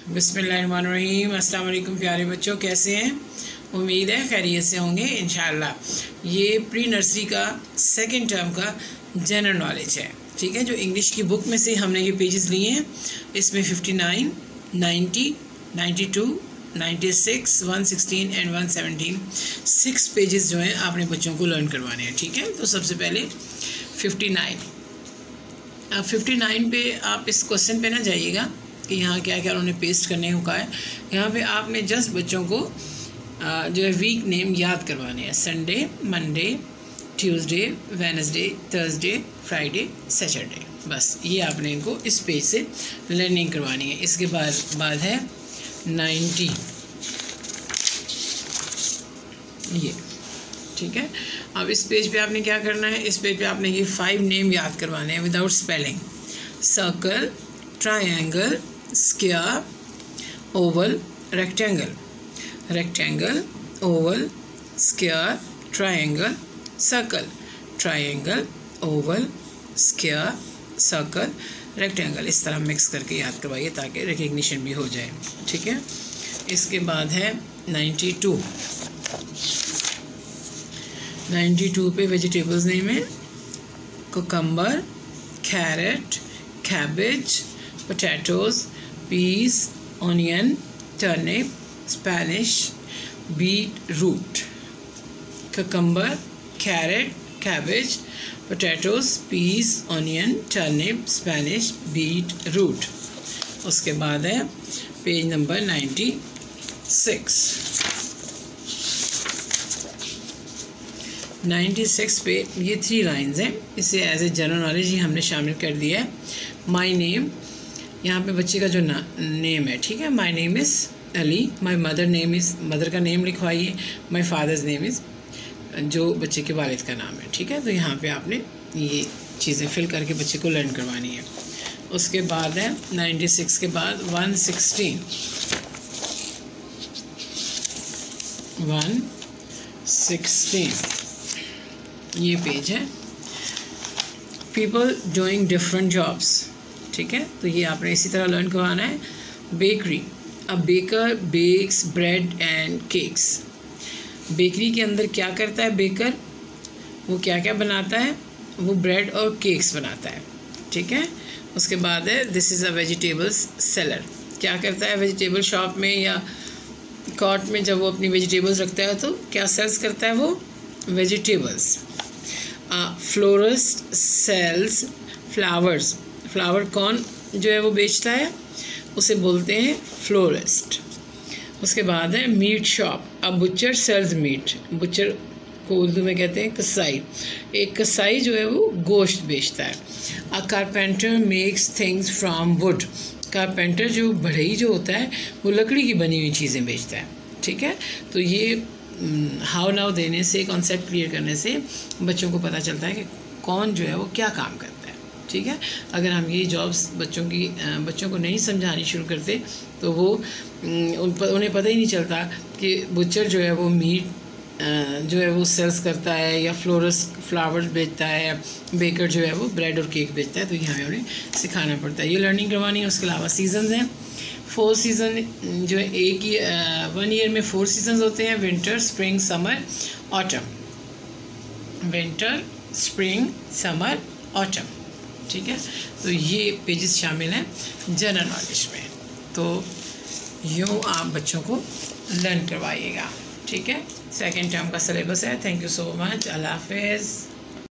बिस्मिल्लाहिर्रहमानिर्रहीम। अस्सलाम वालेकुम प्यारे बच्चों, कैसे हैं? उम्मीद है खैरियत से होंगे इंशाअल्लाह। ये प्री नर्सरी का सेकंड टर्म का जनरल नॉलेज है, ठीक है, जो इंग्लिश की बुक में से हमने ये पेजेस लिए हैं। इसमें 59, 90, 92, 96, 116 एंड 117 6 पेजेस जो हैं आपने बच्चों को लर्न करवाने हैं, ठीक है। तो सबसे पहले 59। अब 59 पे आप इस क्वेश्चन पे ना जाइएगा कि यहाँ क्या क्या उन्होंने पेस्ट करने को कहा है। यहाँ पे आपने जस्ट बच्चों को जो है वीक नेम याद करवाने हैं। Sunday, Monday, Tuesday, Wednesday, Thursday, Friday, Saturday. बस ये आपने इनको इस पेज से लर्निंग करवानी है। इसके बाद है 90, ये ठीक है। अब इस पेज पे आपने क्या करना है, इस पेज पे आपने ये 5 नेम याद करवाने हैं without spelling. Circle, triangle, square, oval, rectangle, rectangle, oval, square, triangle, circle, triangle, oval, square, circle, rectangle. इस तरह मिक्स करके याद करवाइए ताकि रिकग्निशन भी हो जाए, ठीक है। इसके बाद है 92। 92 पे वेजिटेबल्स नेम है cucumber, carrot, cabbage, potatoes, peas, onion, turnip, Spanish, beetroot. Cucumber, carrot, cabbage, potatoes, peas, onion, turnip, Spanish, beetroot. उसके बाद है पेज नंबर 96। 96 पे ये 3 लाइन्स हैं, इसे एज ए जनरल नॉलेज ही हमने शामिल कर दिया है। माई नेम, यहाँ पे बच्चे का जो नेम है, ठीक है। My name is Ali, my mother name is, mother का नेम लिखवाइए। माई फादर्स नेम इज़, जो बच्चे के वालिद का नाम है, ठीक है। तो यहाँ पे आपने ये चीज़ें फिल करके बच्चे को लर्न करवानी है। उसके बाद है 96 के बाद 116। 116 ये पेज है। पीपल डूइंग डिफरेंट जॉब्स, ठीक है। तो ये आपने इसी तरह लर्न करवाना है। Bakery, a baker bakes bread and cakes. Bakery के अंदर क्या करता है बेकर, वो क्या क्या बनाता है, वो ब्रेड और केक्स बनाता है, ठीक है। उसके बाद है this is a vegetables seller. क्या करता है वेजिटेबल शॉप में या कार्ट में जब वो अपनी वेजिटेबल्स रखता है तो क्या सेल्स करता है वो vegetables. Florist sells flowers. Flower कौन जो है वो बेचता है, उसे बोलते हैं फ्लोरिस्ट। उसके बाद है meat shop, a butcher sells meat. Butcher को उर्दू में कहते हैं कसाई। एक कसाई जो है वो गोश्त बेचता है। A carpenter makes things from wood. Carpenter जो बढ़ई जो होता है वो लकड़ी की बनी हुई चीज़ें बेचता है, ठीक है। तो ये हाउ नाउ देने से, कॉन्सेप्ट क्लियर करने से बच्चों को पता चलता है कि कौन जो है वो क्या काम करता है, ठीक है। अगर हम ये जॉब्स बच्चों को नहीं समझानी शुरू करते तो वो उन्हें पता ही नहीं चलता कि बुचर जो है वो मीट जो है वो सेल्स करता है या फ्लावर्स बेचता है, या बेकर जो है वो ब्रेड और केक बेचता है। तो ये हमें उन्हें सिखाना पड़ता है, ये लर्निंग करवानी है। उसके अलावा सीजन्स हैं। 4 सीज़न जो है 1 ईयर में 4 सीजन्स होते हैं। Winter, spring, summer, autumn. Winter, spring, summer, autumn, ठीक है। तो ये पेजेस शामिल हैं जनरल नॉलेज में। तो यूँ आप बच्चों को लर्न करवाइएगा, ठीक है। सेकेंड टर्म का सिलेबस है। Thank you so much. अल्लाह हाफिज़।